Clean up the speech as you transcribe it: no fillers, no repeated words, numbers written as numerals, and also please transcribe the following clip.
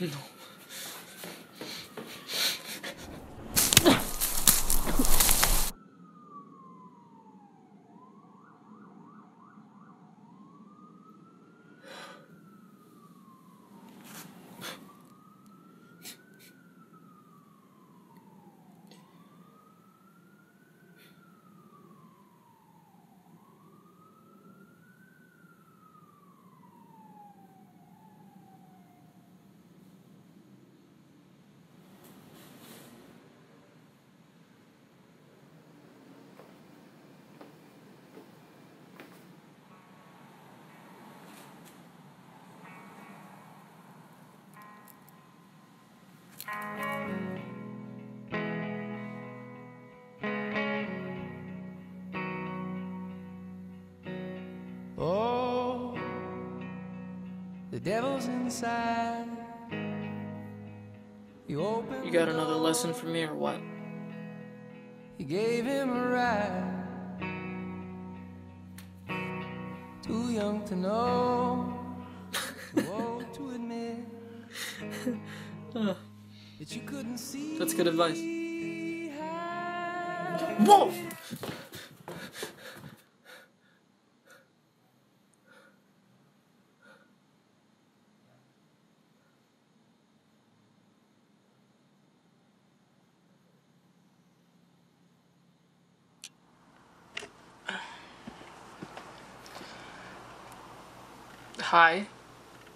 Oh, the devil's inside. You got another lesson for me or what? You gave him a ride. Too young to know, too old to admit that you couldn't see. That's good advice. Whoa! Hi.